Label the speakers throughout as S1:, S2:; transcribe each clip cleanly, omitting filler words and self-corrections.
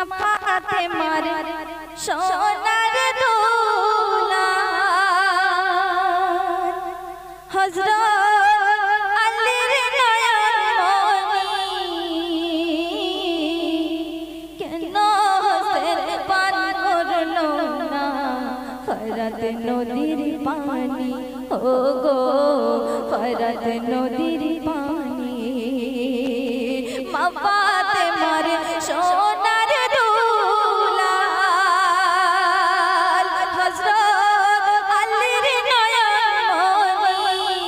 S1: ফাতেমার সোনার দুলা হযরত আলীর নয়নমণি কেন হোসেন পান করলো না ফরাত নদীর পানি ও গো ফরাত নদীর পানি মা ফাতেমার সোনার দুলা হযরত আলীর নয়নমণি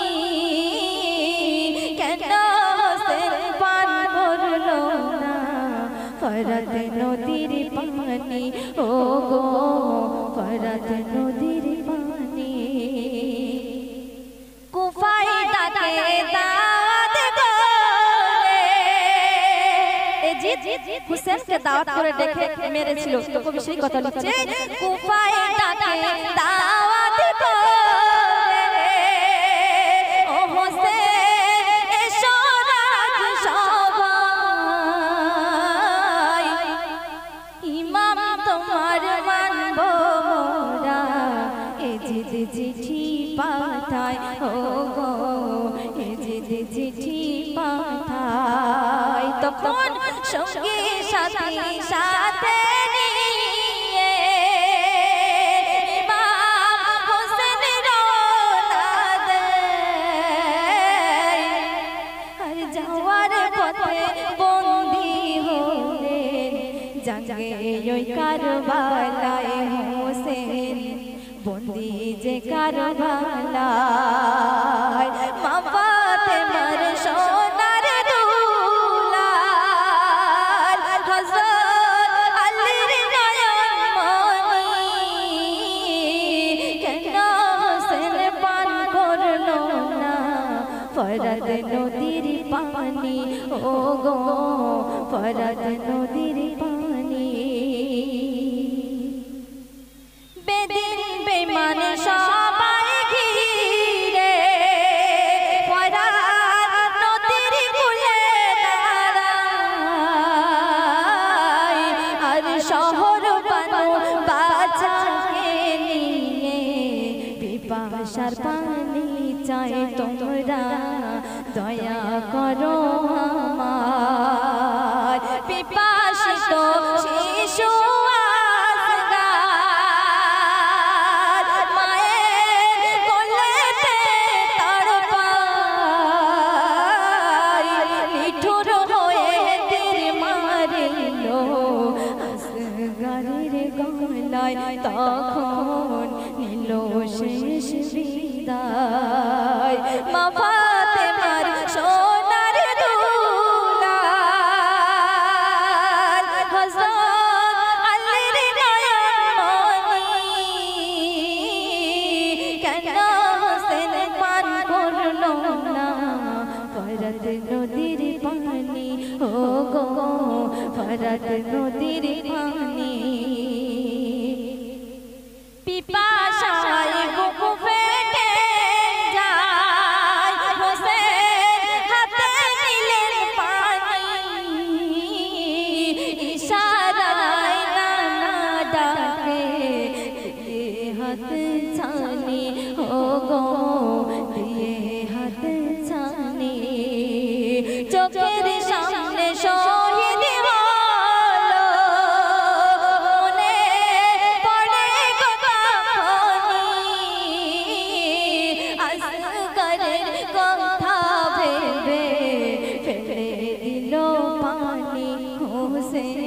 S1: কেন হোসেন পান করলো না ফরাত নদীর পানি ও গো ফরাত নদীর পানি কুফায় ডাকে দাওয়াত করে হুসেনকে দাওয়াত করে ডেকে মেরেছিল তো কবি সেই কথা লিখছে কুফায় ডাকে দাওয়াত করে ও হোসেন এসো রাজ সভায় ইমাম তোমার মানব মোরা এ যে চিঠি পাঠায় ও গো এ যে চিঠি পাঠায় তখন সঙ্গে সাথী সাথে নিয়ে ইমাম হোসেন রওনা দেয় আর যাওয়ার পথে বন্দী হলেন জাগে ওই কারবালায় হোসেন বন্দী যে কারবালায় মা ফাতেমার সোনার দুলা হযরত আলীর নয়নমণি কেন হোসেন পান করলো না ফরাত নদীর পানি ও গো ফরাত নদীর পানি বেদিন বেঈমান সবাই ঘিরে ফরাত নদীর কূলে দাঁড়ায় আর শহর বানু বাচ্চাকে নিয়ে পিপাসার পানি চাই তোমরা দয়া করো আমার পিপাসিত শিশু তখন নিল শেষ বিদায় মা ফাতেমার সোনার দুলা হযরত আলীর নয়নমণি কেন হোসেন পান করলো না ফরাত নদীর পানি ও গো ফরাত নদীর পানি পিপাসায় বুক ফেটে যায় হোসেন হাতে নিলেন পানি ইশারায় নানা ডাকে হাত ছানি ও গো দিয়ে হাত ছানি চোখের সামনে শহীদ से